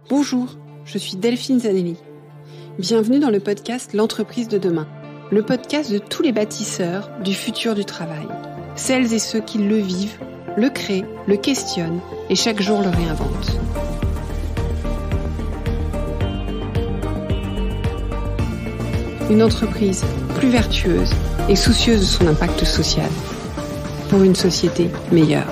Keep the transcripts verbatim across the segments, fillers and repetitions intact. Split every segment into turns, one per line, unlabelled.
Bonjour, je suis Delphine Zanelli. Bienvenue dans le podcast L'entreprise de demain, le podcast de tous les bâtisseurs du futur du travail. Celles et ceux qui le vivent, le créent, le questionnent et chaque jour le réinventent. Une entreprise plus vertueuse et soucieuse de son impact social pour une société meilleure.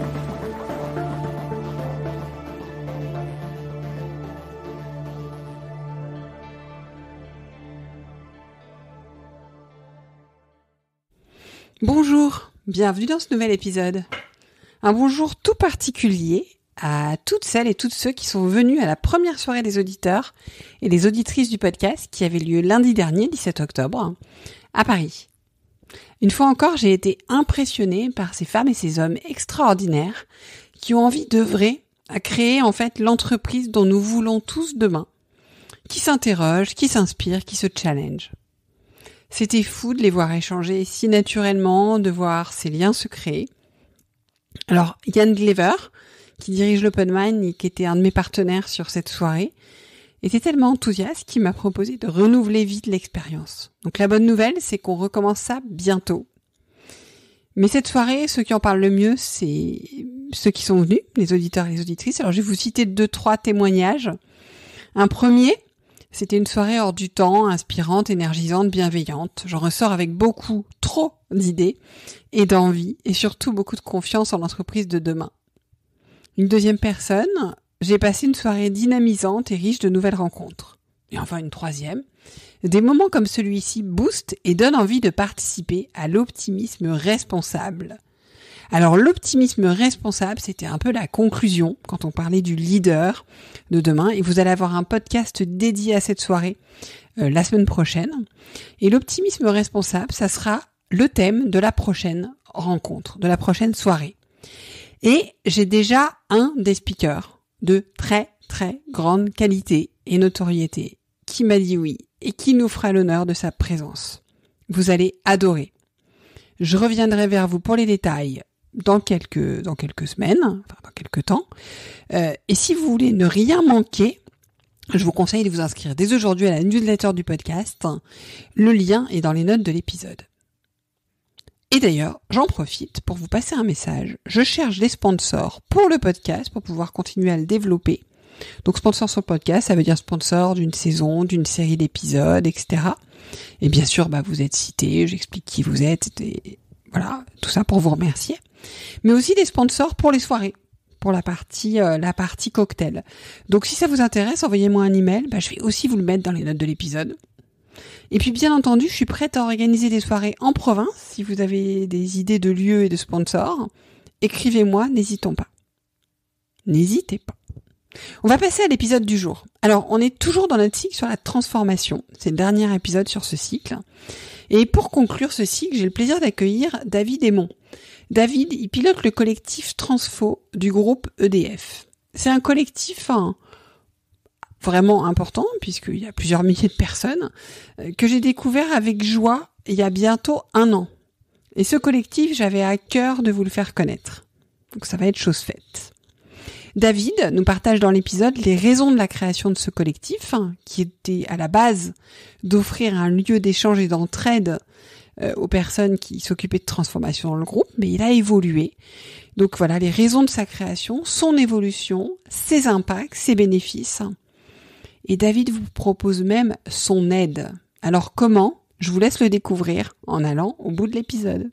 Bonjour, bienvenue dans ce nouvel épisode. Un bonjour tout particulier à toutes celles et tous ceux qui sont venus à la première soirée des auditeurs et des auditrices du podcast qui avait lieu lundi dernier, dix-sept octobre, à Paris. Une fois encore, j'ai été impressionnée par ces femmes et ces hommes extraordinaires qui ont envie d'œuvrer à créer en fait l'entreprise dont nous voulons tous demain, qui s'interrogent, qui s'inspirent, qui se challenge. C'était fou de les voir échanger si naturellement, de voir ces liens se créer. Alors, Yann Glever, qui dirige l'Open Mind et qui était un de mes partenaires sur cette soirée, était tellement enthousiaste qu'il m'a proposé de renouveler vite l'expérience. Donc la bonne nouvelle, c'est qu'on recommence ça bientôt. Mais cette soirée, ceux qui en parlent le mieux, c'est ceux qui sont venus, les auditeurs et les auditrices. Alors je vais vous citer deux, trois témoignages. Un premier, c'était une soirée hors du temps, inspirante, énergisante, bienveillante. J'en ressors avec beaucoup, trop d'idées et d'envie, et surtout beaucoup de confiance en l'entreprise de demain. Une deuxième personne, j'ai passé une soirée dynamisante et riche de nouvelles rencontres. Et enfin une troisième, des moments comme celui-ci boostent et donnent envie de participer à l'optimisme responsable. Alors l'optimisme responsable, c'était un peu la conclusion quand on parlait du leader de demain, et vous allez avoir un podcast dédié à cette soirée euh, la semaine prochaine. Et l'optimisme responsable, ça sera le thème de la prochaine rencontre, de la prochaine soirée. Et j'ai déjà un des speakers de très très grande qualité et notoriété qui m'a dit oui et qui nous fera l'honneur de sa présence. Vous allez adorer. Je reviendrai vers vous pour les détails dans quelques dans quelques semaines, enfin dans quelques temps. Euh, et si vous voulez ne rien manquer, je vous conseille de vous inscrire dès aujourd'hui à la newsletter du podcast. Le lien est dans les notes de l'épisode. Et d'ailleurs, j'en profite pour vous passer un message. Je cherche des sponsors pour le podcast pour pouvoir continuer à le développer. Donc sponsor sur le podcast, ça veut dire sponsor d'une saison, d'une série d'épisodes, et cetera. Et bien sûr, bah vous êtes cité, j'explique qui vous êtes, et voilà, tout ça pour vous remercier. Mais aussi des sponsors pour les soirées, pour la partie euh, la partie cocktail. Donc si ça vous intéresse, envoyez-moi un email, bah je vais aussi vous le mettre dans les notes de l'épisode. Et puis bien entendu, je suis prête à organiser des soirées en province. Si vous avez des idées de lieux et de sponsors, écrivez-moi, n'hésitons pas. N'hésitez pas. On va passer à l'épisode du jour. Alors, on est toujours dans notre cycle sur la transformation. C'est le dernier épisode sur ce cycle. Et pour conclure ce cycle, j'ai le plaisir d'accueillir David Aymon. David, il pilote le collectif Transfo du groupe E D F. C'est un collectif hein, vraiment important, puisqu'il y a plusieurs milliers de personnes, euh, que j'ai découvert avec joie il y a bientôt un an. Et ce collectif, j'avais à cœur de vous le faire connaître. Donc ça va être chose faite. David nous partage dans l'épisode les raisons de la création de ce collectif, hein, qui était à la base d'offrir un lieu d'échange et d'entraide euh, aux personnes qui s'occupaient de transformation dans le groupe, mais il a évolué. Donc voilà, les raisons de sa création, son évolution, ses impacts, ses bénéfices. Et David vous propose même son aide. Alors comment ? Je vous laisse le découvrir en allant au bout de l'épisode.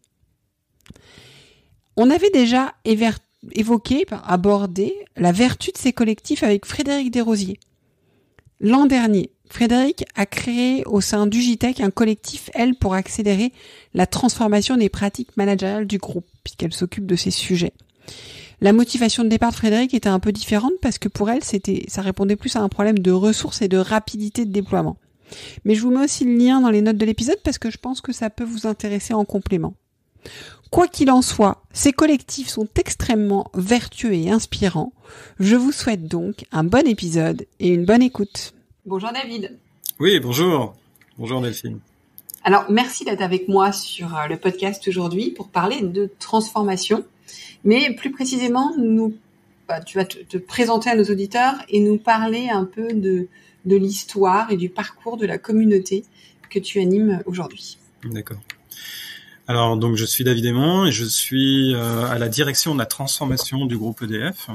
On avait déjà éver- évoqué, abordé la vertu de ces collectifs avec Frédéric Desrosiers. L'an dernier, Frédéric a créé au sein d'Ugitech un collectif, elle, pour accélérer la transformation des pratiques managériales du groupe, puisqu'elle s'occupe de ces sujets. La motivation de départ de Frédéric était un peu différente parce que pour elle, c'était, ça répondait plus à un problème de ressources et de rapidité de déploiement. Mais je vous mets aussi le lien dans les notes de l'épisode parce que je pense que ça peut vous intéresser en complément. Quoi qu'il en soit, ces collectifs sont extrêmement vertueux et inspirants. Je vous souhaite donc un bon épisode et une bonne écoute. Bonjour David.
Oui, bonjour. Bonjour Delphine.
Alors, merci d'être avec moi sur le podcast aujourd'hui pour parler de transformation, mais plus précisément nous bah, tu vas te, te présenter à nos auditeurs et nous parler un peu de, de l'histoire et du parcours de la communauté que tu animes aujourd'hui.
D'accord. Alors, donc, je suis David Aymon et je suis euh, à la direction de la transformation du groupe E D F.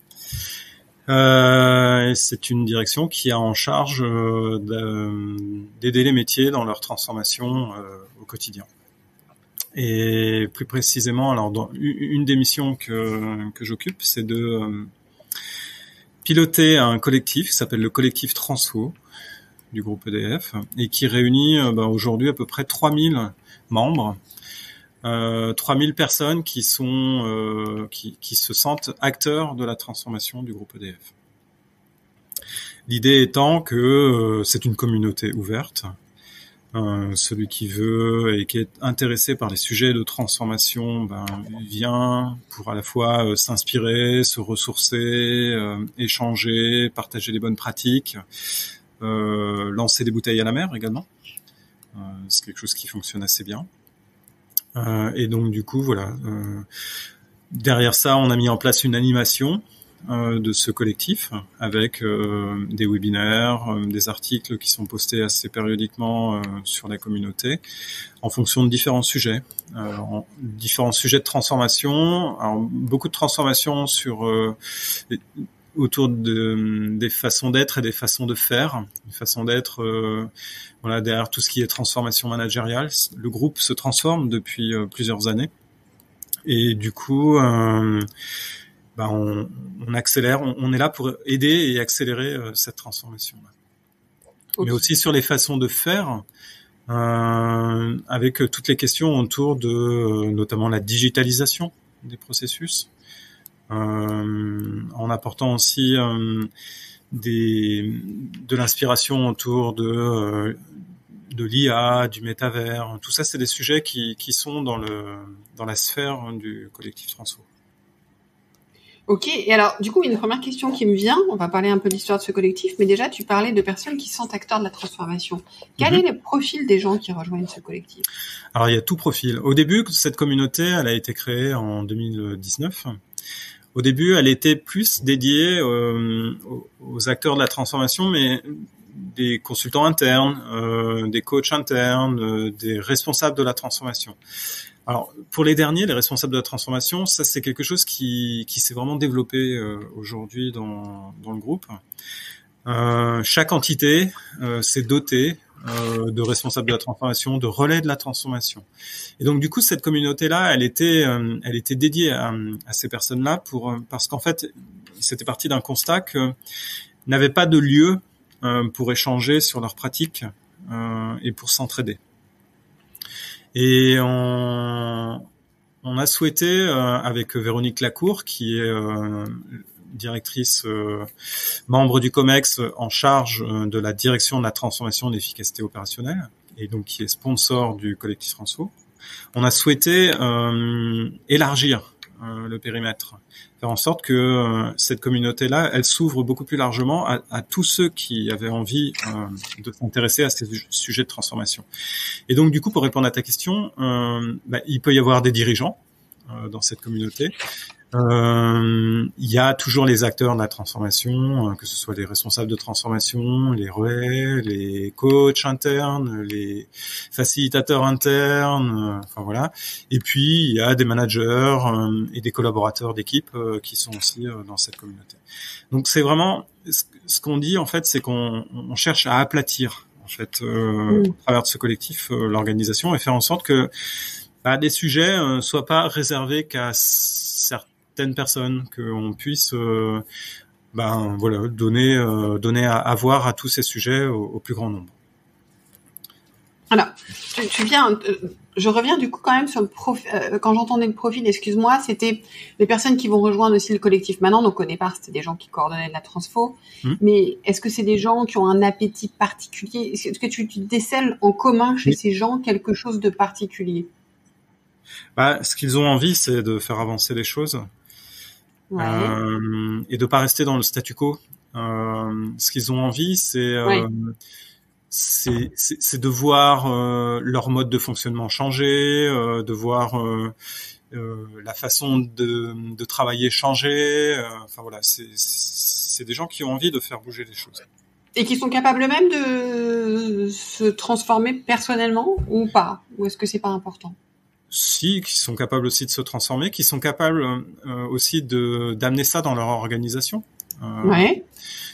Euh, et c'est une direction qui a en charge euh, d'aider les métiers dans leur transformation euh, au quotidien. Et plus précisément, alors dans une des missions que que j'occupe, c'est de euh, piloter un collectif qui s'appelle le collectif Transfo du groupe E D F et qui réunit euh, bah, aujourd'hui à peu près trois mille membres, euh, trois mille personnes qui sont euh, qui qui se sentent acteurs de la transformation du groupe E D F. L'idée étant que euh, c'est une communauté ouverte. Euh, celui qui veut et qui est intéressé par les sujets de transformation ben, vient pour à la fois euh, s'inspirer, se ressourcer, euh, échanger, partager les bonnes pratiques, euh, lancer des bouteilles à la mer également. Euh, c'est quelque chose qui fonctionne assez bien. Euh, et donc du coup, voilà. Euh, derrière ça, on a mis en place une animation Euh, de ce collectif avec euh, des webinaires, euh, des articles qui sont postés assez périodiquement euh, sur la communauté en fonction de différents sujets, euh, en, différents sujets de transformation. Alors, beaucoup de transformation sur euh, autour de, des façons d'être et des façons de faire, des façons d'être euh, voilà derrière tout ce qui est transformation managériale. Le groupe se transforme depuis euh, plusieurs années et du coup euh, Ben on, on accélère, on, on est là pour aider et accélérer euh, cette transformation. Okay. Mais aussi sur les façons de faire, euh, avec toutes les questions autour de euh, notamment la digitalisation des processus, euh, en apportant aussi euh, des, de l'inspiration autour de euh, de l'I A, du métavers. Tout ça, c'est des sujets qui, qui sont dans le dans la sphère du collectif Transfo.
Ok, et alors du coup une première question qui me vient, on va parler un peu de l'histoire de ce collectif, mais déjà tu parlais de personnes qui sont acteurs de la transformation. Quel mm-hmm. est le profil des gens qui rejoignent ce collectif?
Alors il y a tout profil. Au début, cette communauté, elle a été créée en deux mille dix-neuf. Au début, elle était plus dédiée euh, aux acteurs de la transformation, mais des consultants internes, euh, des coachs internes, euh, des responsables de la transformation. Alors, pour les derniers, les responsables de la transformation, ça c'est quelque chose qui, qui s'est vraiment développé euh, aujourd'hui dans, dans le groupe. Euh, chaque entité euh, s'est dotée euh, de responsables de la transformation, de relais de la transformation. Et donc du coup, cette communauté-là, elle était, euh, elle était dédiée à, à ces personnes-là pour parce qu'en fait, c'était parti d'un constat que n'avaient pas de lieu euh, pour échanger sur leurs pratiques euh, et pour s'entraider. Et on, on a souhaité, euh, avec Véronique Lacour, qui est euh, directrice, euh, membre du COMEX en charge euh, de la direction de la transformation et de l'efficacité opérationnelle, et donc qui est sponsor du collectif Transfo, on a souhaité euh, élargir euh, le périmètre, faire en sorte que euh, cette communauté-là, elle s'ouvre beaucoup plus largement à, à tous ceux qui avaient envie euh, de s'intéresser à ces sujets de transformation. Et donc, du coup, pour répondre à ta question, euh, bah, il peut y avoir des dirigeants euh, dans cette communauté. Euh, il y a toujours les acteurs de la transformation, euh, que ce soit les responsables de transformation, les relais, les coachs internes, les facilitateurs internes, euh, enfin voilà. Et puis il y a des managers euh, et des collaborateurs d'équipe euh, qui sont aussi euh, dans cette communauté. Donc c'est vraiment ce, ce qu'on dit en fait, c'est qu'on on cherche à aplatir en fait euh, mmh. à travers de ce collectif euh, l'organisation et faire en sorte que bah, des sujets euh, soient pas réservés qu'à certains certaines personnes, qu'on puisse euh, ben voilà donner euh, donner à, à voir à tous ces sujets au, au plus grand nombre.
Alors, tu, tu viens, euh, je reviens du coup quand même sur le profil. Euh, quand j'entendais le profil, excuse-moi, c'était les personnes qui vont rejoindre aussi le collectif. Maintenant, donc au départ, c'était des gens qui coordonnaient de la transfo. Mmh. Mais est-ce que c'est des gens qui ont un appétit particulier? Est-ce que tu, tu décèles en commun chez oui. ces gens quelque chose de particulier?
Bah, ce qu'ils ont envie, c'est de faire avancer les choses. Ouais. Euh, et de pas rester dans le statu quo. Euh, ce qu'ils ont envie, c'est, euh, ouais. c'est, c'est, c'est de voir euh, leur mode de fonctionnement changer, euh, de voir euh, euh, la façon de, de travailler changer. Euh, enfin voilà, c'est, c'est des gens qui ont envie de faire bouger les choses.
Et qui sont capables même de se transformer personnellement ou pas? Ou est-ce que c'est pas important?
Si, qui sont capables aussi de se transformer, qui sont capables euh, aussi de d'amener ça dans leur organisation. Euh,
ouais.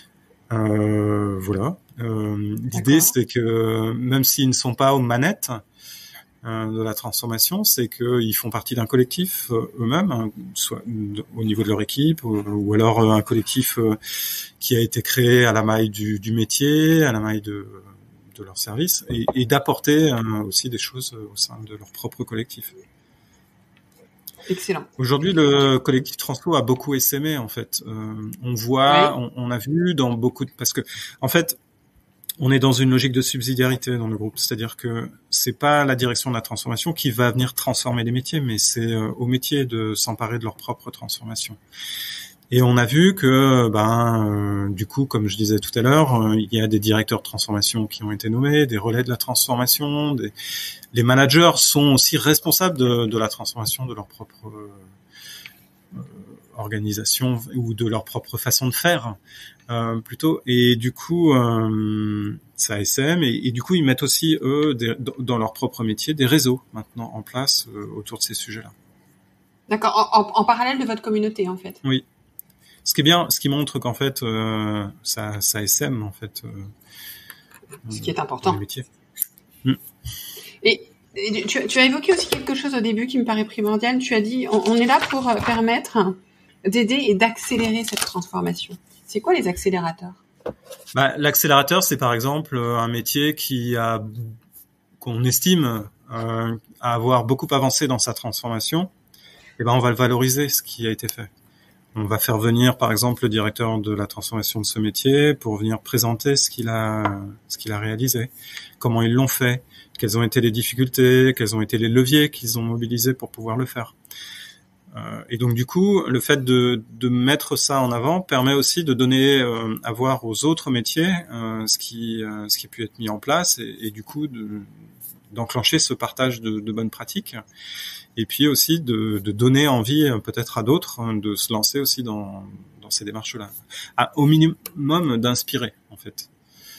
Euh, voilà. Euh, l'idée, c'est que même s'ils ne sont pas aux manettes euh, de la transformation, c'est qu'ils font partie d'un collectif euh, eux-mêmes, hein, soit au niveau de leur équipe, ou, ou alors euh, un collectif euh, qui a été créé à la maille du, du métier, à la maille de, de leur service, et, et d'apporter euh, aussi des choses au sein de leur propre collectif.
Excellent.
Aujourd'hui, le collectif Transpo a beaucoup essaimé, en fait. Euh, on voit, oui. on, on a vu dans beaucoup de... Parce que, en fait, on est dans une logique de subsidiarité dans le groupe. C'est-à-dire que c'est pas la direction de la transformation qui va venir transformer les métiers, mais c'est euh, aux métiers de s'emparer de leur propre transformation. Et on a vu que, ben, euh, du coup, comme je disais tout à l'heure, euh, il y a des directeurs de transformation qui ont été nommés, des relais de la transformation. Des... Les managers sont aussi responsables de, de la transformation de leur propre euh, organisation ou de leur propre façon de faire, euh, plutôt. Et du coup, euh, ça S M. Et, et du coup, ils mettent aussi eux, des, dans leur propre métier, des réseaux maintenant en place euh, autour de ces sujets-là.
D'accord. En, en, en parallèle de votre communauté, en fait.
Oui. Ce qui est bien, ce qui montre qu'en fait, euh, ça, ça S M en fait. Euh,
ce qui est important.
Les métiers. Mm.
Et, et tu, tu as évoqué aussi quelque chose au début qui me paraît primordial. Tu as dit, on, on est là pour permettre d'aider et d'accélérer cette transformation. C'est quoi les accélérateurs?
Bah, l'accélérateur, c'est par exemple un métier qui a, qu'on estime euh, avoir beaucoup avancé dans sa transformation. Et ben, on va le valoriser, ce qui a été fait. On va faire venir, par exemple, le directeur de la transformation de ce métier pour venir présenter ce qu'il a, ce qu'il a réalisé, comment ils l'ont fait, quelles ont été les difficultés, quels ont été les leviers qu'ils ont mobilisés pour pouvoir le faire. Euh, et donc, du coup, le fait de, de mettre ça en avant permet aussi de donner euh, à voir aux autres métiers euh, ce qui, euh, ce qui a pu être mis en place et, et du coup, de, d'enclencher ce partage de, de bonnes pratiques. Et puis aussi de, de donner envie peut-être à d'autres hein, de se lancer aussi dans, dans ces démarches-là. À, au minimum d'inspirer, en fait.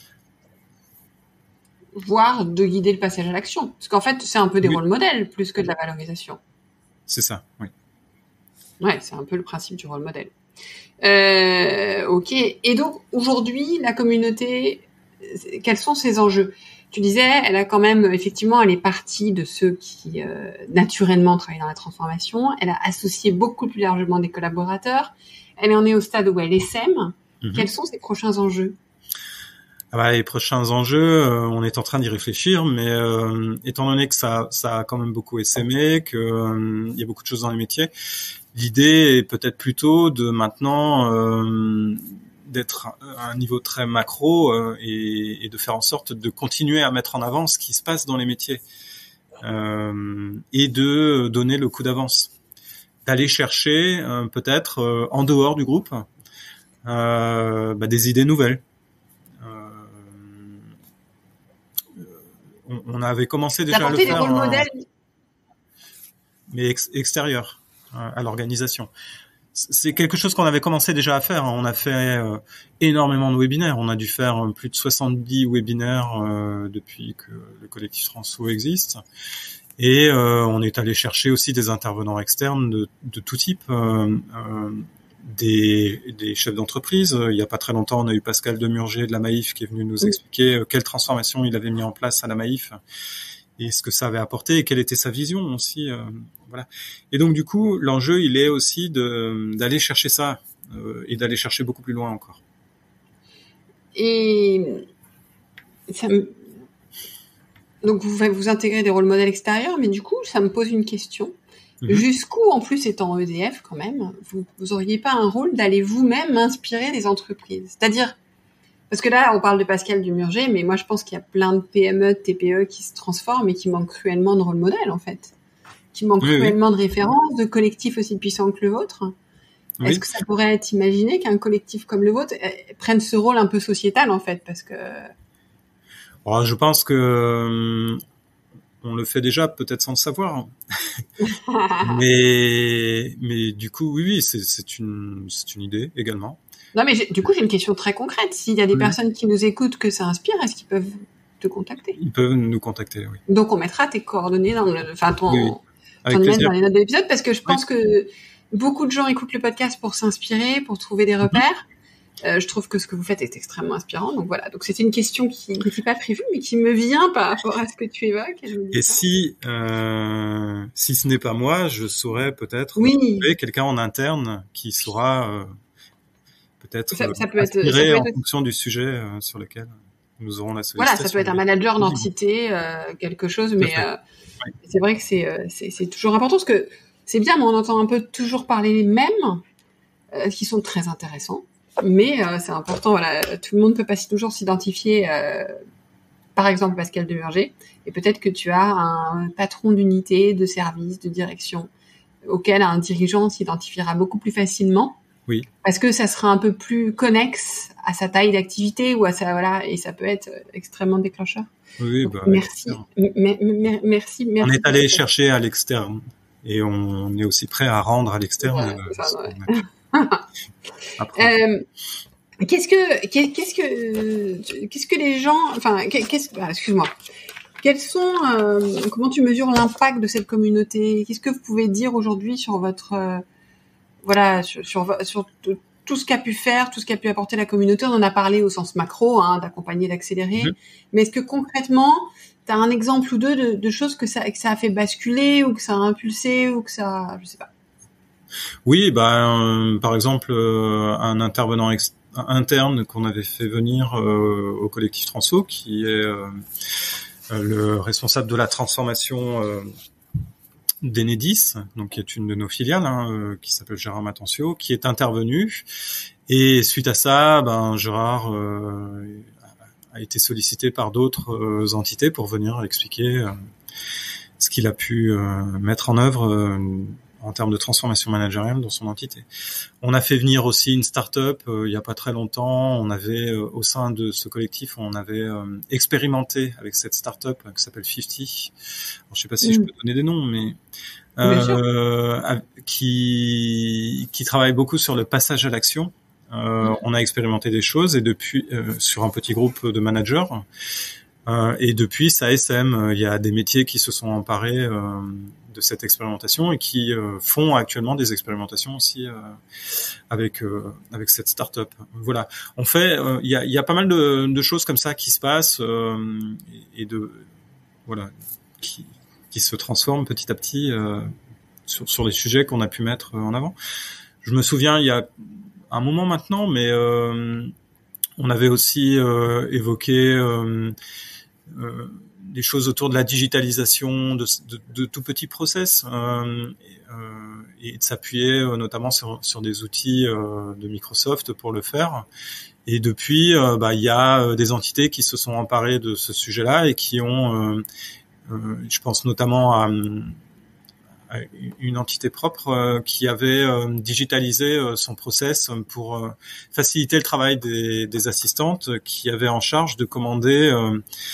Voire de guider le passage à l'action. Parce qu'en fait, c'est un peu des oui. rôles modèles plus que de la valorisation.
C'est ça, oui.
Ouais, c'est un peu le principe du rôle modèle. Euh, ok. Et donc, aujourd'hui, la communauté, quels sont ses enjeux ? Tu disais, elle a quand même, effectivement, elle est partie de ceux qui, euh, naturellement, travaillent dans la transformation. Elle a associé beaucoup plus largement des collaborateurs. Elle en est au stade où elle essaime. Mm-hmm. Quels sont ses prochains enjeux ?
Ah bah, les prochains enjeux, euh, on est en train d'y réfléchir, mais euh, étant donné que ça, ça a quand même beaucoup essaimé, qu'il euh, y a beaucoup de choses dans les métiers, l'idée est peut-être plutôt de maintenant... Euh, d'être à un niveau très macro euh, et, et de faire en sorte de continuer à mettre en avant ce qui se passe dans les métiers euh, et de donner le coup d'avance, d'aller chercher euh, peut-être euh, en dehors du groupe euh, bah, des idées nouvelles. Euh, on, on avait commencé déjà à le faire,
des rôles modèles.
mais ex- extérieur euh, à l'organisation. C'est quelque chose qu'on avait commencé déjà à faire. On a fait euh, énormément de webinaires. On a dû faire euh, plus de soixante-dix webinaires euh, depuis que le collectif Transfo existe. Et euh, on est allé chercher aussi des intervenants externes de, de tout type, euh, euh, des, des chefs d'entreprise. Il y a pas très longtemps, on a eu Pascal Demurger de la Maïf qui est venu nous expliquer euh, quelle transformation il avait mis en place à la Maïf et ce que ça avait apporté et quelle était sa vision aussi. Euh, voilà. Et donc du coup, l'enjeu, il est aussi de d'aller chercher ça euh, et d'aller chercher beaucoup plus loin encore.
Et ça me... donc vous vous intégrez des rôles modèles extérieurs, mais du coup, ça me pose une question. Mmh. Jusqu'où, en plus étant E D F quand même, vous vous auriez pas un rôle d'aller vous-même inspirer des entreprises, c'est-à-dire parce que là, on parle de Pascal Demurger, mais moi, je pense qu'il y a plein de P M E, de T P E qui se transforment et qui manquent cruellement de rôle modèle, en fait. Qui manquent oui, cruellement oui. de références, de collectifs aussi puissants que le vôtre. Oui. Est-ce que ça pourrait être imaginé qu'un collectif comme le vôtre prenne ce rôle un peu sociétal, en fait, parce que...
Alors, je pense que on le fait déjà peut-être sans le savoir. mais mais du coup oui, oui c'est c'est une c'est une idée également.
Non mais du coup j'ai une question très concrète. S'il y a des
oui.
personnes qui nous écoutent que ça inspire, est-ce qu'ils peuvent te contacter?
Ils peuvent nous contacter, oui.
Donc on mettra tes coordonnées dans le, enfin ton,
oui, oui.
ton email dans les notes de l'épisode parce que je pense oui. que beaucoup de gens écoutent le podcast pour s'inspirer, pour trouver des repères. Mm-hmm. Euh, je trouve que ce que vous faites est extrêmement inspirant. Donc voilà. Donc c'était une question qui n'était pas prévue, mais qui me vient par rapport à ce que tu évoques. Et, je me dis
et si, euh, si ce n'est pas moi, je saurais peut-être
oui.
trouver quelqu'un en interne qui saura euh, peut-être
ça, ça peut
inspirer
être, ça peut
en
être...
fonction du sujet euh, sur lequel nous aurons la sollicitation.
Voilà, ça peut être un manager d'entité, euh, quelque chose, mais euh, oui. c'est vrai que c'est, euh, c'est, c'est toujours important parce que c'est bien, mais on entend un peu toujours parler les mêmes, euh, qui sont très intéressants. Mais euh, c'est important, voilà, tout le monde ne peut pas toujours s'identifier, euh, par exemple Pascal Demerger, et peut-être que tu as un patron d'unité, de service, de direction, auquel un dirigeant s'identifiera beaucoup plus facilement,
oui.
parce que ça sera un peu plus connexe à sa taille d'activité ou à sa voilà, et ça peut être extrêmement déclencheur.
Oui,
Donc,
bah,
merci, m- m- m- merci, merci.
On est allé chercher à l'externe et on est aussi prêt à rendre à l'externe.
Ouais, ça, ouais. euh, qu'est-ce que qu'est-ce que qu'est-ce que les gens enfin qu'est-ce ah, excuse-moi quels sont euh, comment tu mesures l'impact de cette communauté, qu'est-ce que vous pouvez dire aujourd'hui sur votre euh, voilà sur, sur sur tout ce qu'a pu faire, tout ce qu'a pu apporter la communauté? On en a parlé au sens macro, hein, d'accompagner, d'accélérer, mmh. mais est-ce que concrètement tu as un exemple ou deux de, de choses que ça que ça a fait basculer ou que ça a impulsé ou que ça je sais pas?
Oui, bah, euh, par exemple, euh, un intervenant ex- interne qu'on avait fait venir euh, au collectif Transfo, qui est euh, le responsable de la transformation euh, d'Enedis, donc qui est une de nos filiales, hein, euh, qui s'appelle Gérard Matencio, qui est intervenu. Et suite à ça, ben Gérard euh, a été sollicité par d'autres euh, entités pour venir expliquer euh, ce qu'il a pu euh, mettre en œuvre. Euh, en termes de transformation managériale dans son entité. On a fait venir aussi une start-up euh, il y a pas très longtemps. On avait euh, au sein de ce collectif, on avait euh, expérimenté avec cette start-up euh, qui s'appelle cinquante. Alors, je sais pas si mmh. je peux donner des noms, mais euh, qui qui travaille beaucoup sur le passage à l'action. Euh, mmh. On a expérimenté des choses et depuis euh, sur un petit groupe de managers. Euh, et depuis ça S M, il y a des métiers qui se sont emparés euh, de cette expérimentation et qui euh, font actuellement des expérimentations aussi euh, avec euh, avec cette start-up. Voilà, on fait, il euh, y a il y a pas mal de, de choses comme ça qui se passent euh, et de voilà qui qui se transforment petit à petit euh, sur sur les sujets qu'on a pu mettre en avant. Je me souviens il y a un moment maintenant, mais euh, on avait aussi euh, évoqué euh, euh, des choses autour de la digitalisation de, de, de tout petits process euh, et, euh, et de s'appuyer euh, notamment sur, sur des outils euh, de Microsoft pour le faire. Et depuis, euh, bah, il y a des entités qui se sont emparées de ce sujet-là et qui ont, euh, euh, je pense notamment à, à une entité propre euh, qui avait euh, digitalisé euh, son process pour euh, faciliter le travail des, des assistantes qui avaient en charge de commander euh,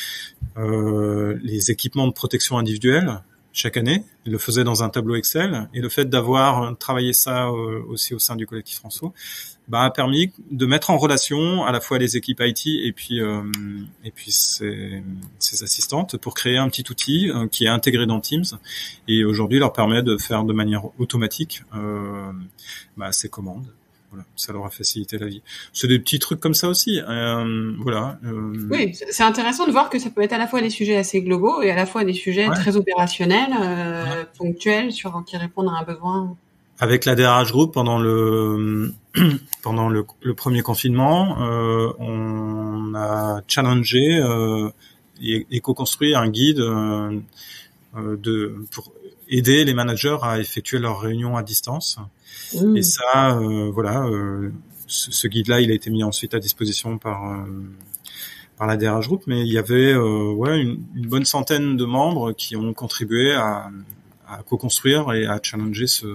Euh, les équipements de protection individuelle chaque année. Il le faisait dans un tableau Excel et le fait d'avoir travaillé ça euh, aussi au sein du collectif Transfo bah, a permis de mettre en relation à la fois les équipes I T et puis euh, et puis ces, ces assistantes pour créer un petit outil euh, qui est intégré dans Teams et aujourd'hui leur permet de faire de manière automatique euh, bah, ces commandes. Voilà, ça leur a facilité la vie. C'est des petits trucs comme ça aussi. Euh, voilà. Euh...
Oui, c'est intéressant de voir que ça peut être à la fois des sujets assez globaux et à la fois des sujets ouais. très opérationnels, euh, ouais. ponctuels, sur qui répondent à un besoin.
Avec la D R H Group, pendant le pendant le, le premier confinement, euh, on a challengé euh, et, et co-construit un guide euh, de pour aider les managers à effectuer leurs réunions à distance. Mmh. Et ça, euh, voilà, euh, ce, ce guide-là, il a été mis ensuite à disposition par euh, par la D R H Group, mais il y avait euh, ouais une, une bonne centaine de membres qui ont contribué à, à co-construire et à challenger ce,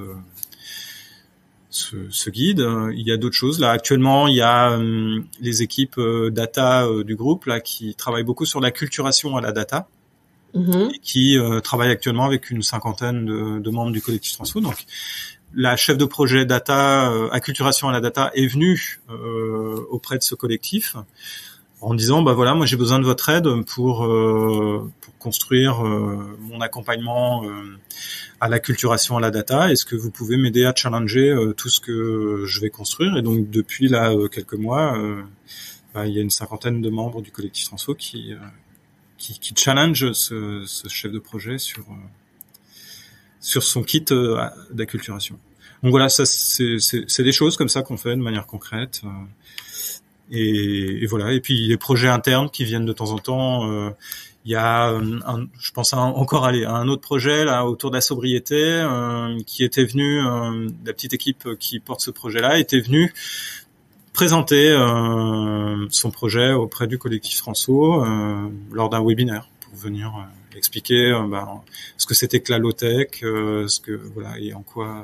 ce ce guide. Il y a d'autres choses là. Actuellement, il y a euh, les équipes euh, data euh, du groupe là qui travaillent beaucoup sur la culturation à la data.
Mmh.
qui euh, travaille actuellement avec une cinquantaine de, de membres du collectif Transfo. Donc, la chef de projet data, euh, acculturation à la data, est venue euh, auprès de ce collectif en disant, bah voilà, moi j'ai besoin de votre aide pour euh, pour construire euh, mon accompagnement euh, à l'acculturation à la data. Est-ce que vous pouvez m'aider à challenger euh, tout ce que je vais construire? Et donc depuis là euh, quelques mois, euh, bah, il y a une cinquantaine de membres du collectif Transfo qui euh, qui, qui challenge ce, ce chef de projet sur euh, sur son kit euh, d'acculturation. Donc voilà, ça c'est, c'est, c'est des choses comme ça qu'on fait de manière concrète. Euh, et, et voilà. Et puis les projets internes qui viennent de temps en temps. Euh, il y a, un, je pense à un, encore aller à un autre projet là autour de la sobriété euh, qui était venu, euh, la petite équipe qui porte ce projet-là était venue présenter euh, son projet auprès du collectif Transfo euh, lors d'un webinaire pour venir euh, expliquer euh, bah, ce que c'était que la low-tech, euh, ce que voilà et en quoi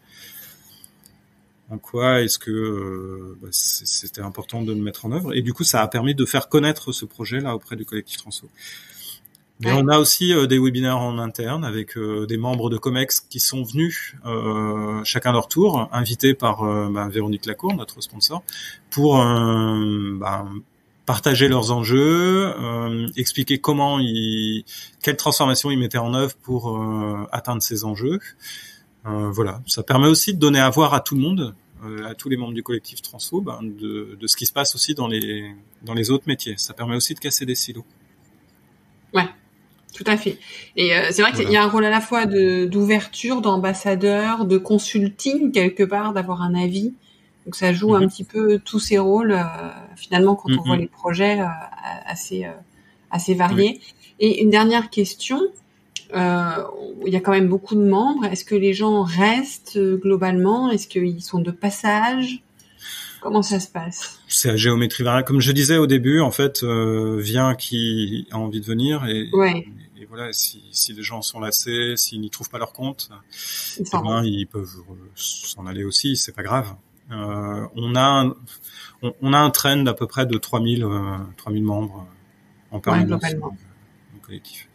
en quoi est-ce que euh, bah, c'était important de le mettre en œuvre. Et du coup, ça a permis de faire connaître ce projet-là auprès du collectif Transfo. Mais ouais. On a aussi euh, des webinaires en interne avec euh, des membres de Comex qui sont venus euh, chacun leur tour, invités par euh, bah, Véronique Lacour, notre sponsor, pour euh, bah, partager leurs enjeux, euh, expliquer comment ils, quelles transformations ils mettaient en œuvre pour euh, atteindre ces enjeux. Euh, voilà, ça permet aussi de donner à voir à tout le monde, euh, à tous les membres du collectif Transfo, bah, de, de ce qui se passe aussi dans les dans les autres métiers. Ça permet aussi de casser des silos.
Ouais. Tout à fait. Et euh, c'est vrai qu'il voilà. y a un rôle à la fois de d'ouverture, d'ambassadeur, de consulting quelque part, d'avoir un avis. Donc ça joue mm-hmm. un petit peu tous ces rôles euh, finalement quand mm-hmm. on voit les projets euh, assez euh, assez variés. Oui. Et une dernière question, euh, il y a quand même beaucoup de membres. Est-ce que les gens restent euh, globalement? Est-ce qu'ils sont de passage? Comment ça se passe?
C'est à géométrie variable. Comme je disais au début, en fait, euh, vient qui a envie de venir et,
ouais.
et, et voilà. Si, si les gens sont lassés, s'ils n'y trouvent pas leur compte, ils, eh ben, ils peuvent s'en aller aussi. C'est pas grave. Euh, on a un, on, on a un trend d'à peu près de trois mille membres en permanence
ouais,
dans le collectif.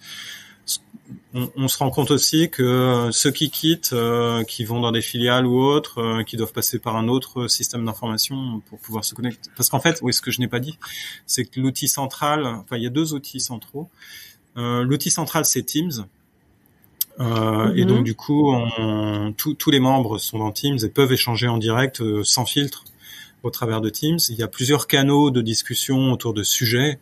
On, on se rend compte aussi que ceux qui quittent, euh, qui vont dans des filiales ou autres, euh, qui doivent passer par un autre système d'information pour pouvoir se connecter. Parce qu'en fait, oui, ce que je n'ai pas dit, c'est que l'outil central, enfin, il y a deux outils centraux. Euh, l'outil central, c'est Teams. Euh, mm-hmm. Et donc, du coup, on, tout, tous les membres sont dans Teams et peuvent échanger en direct, euh, sans filtre, au travers de Teams. Il y a plusieurs canaux de discussion autour de sujets.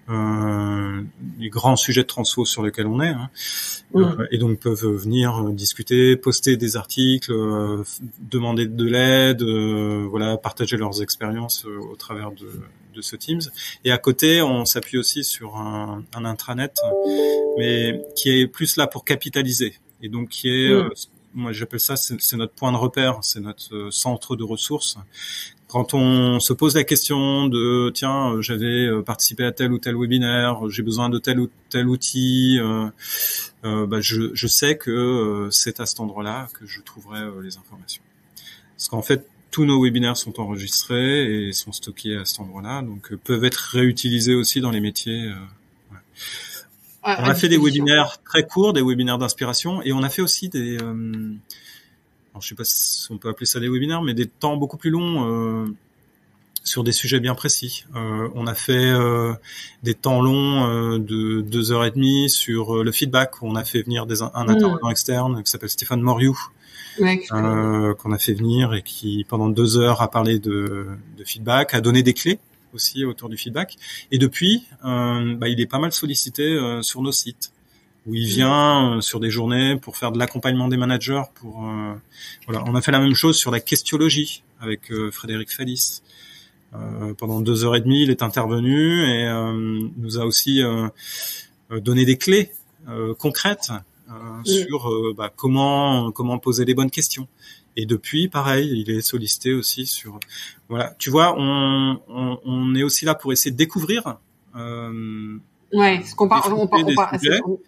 Euh, les grands sujets de transfo sur lesquels on est, hein. mmh. euh, et donc peuvent venir euh, discuter, poster des articles, euh, demander de l'aide, euh, voilà, partager leurs expériences euh, au travers de, de ce Teams. Et à côté, on s'appuie aussi sur un, un intranet, mais qui est plus là pour capitaliser, et donc qui est, mmh. euh, moi j'appelle ça, c'est, c'est notre point de repère, c'est notre euh, centre de ressources. Quand on se pose la question de tiens, j'avais participé à tel ou tel webinaire, j'ai besoin de tel ou tel outil, euh, euh, bah je, je sais que euh, c'est à cet endroit-là que je trouverai euh, les informations. Parce qu'en fait, tous nos webinaires sont enregistrés et sont stockés à cet endroit-là, donc euh, peuvent être réutilisés aussi dans les métiers. Euh, ouais. ah, on a fait des webinaires très courts, des webinaires d'inspiration, et on a fait aussi des euh, alors, je sais pas si on peut appeler ça des webinaires, mais des temps beaucoup plus longs euh, sur des sujets bien précis. Euh, on a fait euh, des temps longs euh, de deux heures et demie sur euh, le feedback. On a fait venir des, un intervenant mmh. externe qui s'appelle Stéphane Moriou,
ouais,
euh, qu'on a fait venir et qui, pendant deux heures, a parlé de, de feedback, a donné des clés aussi autour du feedback. Et depuis, euh, bah, il est pas mal sollicité euh, sur nos sites, où il vient euh, sur des journées pour faire de l'accompagnement des managers. Pour euh, voilà, on a fait la même chose sur la questiologie avec euh, Frédéric Fallis. Euh, pendant deux heures et demie, il est intervenu et euh, nous a aussi euh, donné des clés euh, concrètes euh, mmh. sur euh, bah, comment comment poser les bonnes questions. Et depuis, pareil, il est sollicité aussi sur. Voilà, tu vois, on on, on est aussi là pour essayer de découvrir. Euh,
ouais, ce qu'on parle, on parle, on parle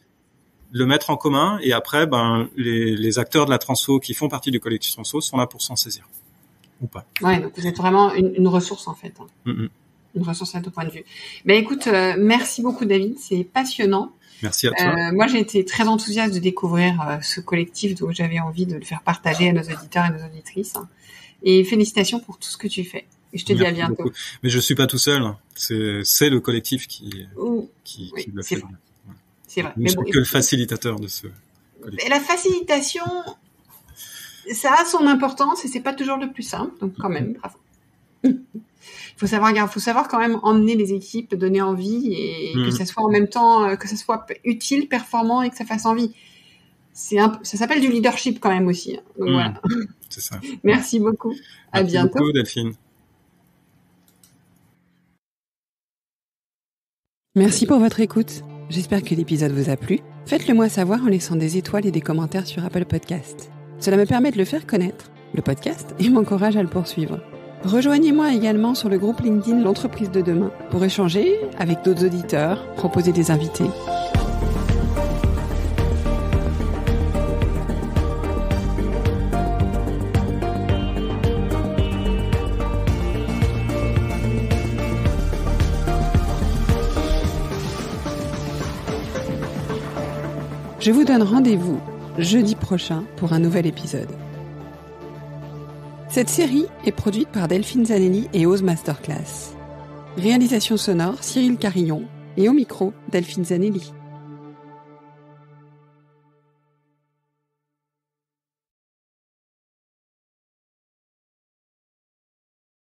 le mettre en commun, et après, ben, les, les acteurs de la transfo qui font partie du collectif transfo sont là pour s'en saisir. Ou pas.
Ouais, donc vous êtes vraiment une, une ressource, en fait.
Mm-hmm.
une ressource à tout point de vue. Ben écoute, euh, merci beaucoup David, c'est passionnant.
Merci à toi.
Euh, moi, j'ai été très enthousiaste de découvrir euh, ce collectif, donc j'avais envie de le faire partager à nos auditeurs et nos auditrices. Et félicitations pour tout ce que tu fais. Et je te
Merci
dis à bientôt.
Beaucoup. Mais je suis pas tout seul. C'est, c'est le collectif qui,
Ouh,
qui,
oui,
qui le
c'est
fait.
vrai. C'est vrai.
Je ne
Mais
suis
bon,
que le facilitateur de ce collectif.
Et la facilitation, ça a son importance et c'est pas toujours le plus simple. Donc quand même, bravo. Il faut savoir, il faut savoir quand même emmener les équipes, donner envie et mmh. que ça soit en même temps, que ça soit utile, performant et que ça fasse envie. C'est un, ça s'appelle du leadership quand même aussi. Donc mmh. voilà.
C'est ça.
Merci beaucoup. À
Merci
bientôt.
beaucoup, Delphine.
Merci pour votre écoute. J'espère que l'épisode vous a plu. Faites-le moi savoir en laissant des étoiles et des commentaires sur Apple Podcast. Cela me permet de le faire connaître, le podcast, et m'encourage à le poursuivre. Rejoignez-moi également sur le groupe LinkedIn L'Entreprise de demain pour échanger avec d'autres auditeurs, proposer des invités. Je vous donne rendez-vous jeudi prochain pour un nouvel épisode. Cette série est produite par Delphine Zanelli et Ose Masterclass. Réalisation sonore Cyril Carillon et au micro Delphine Zanelli.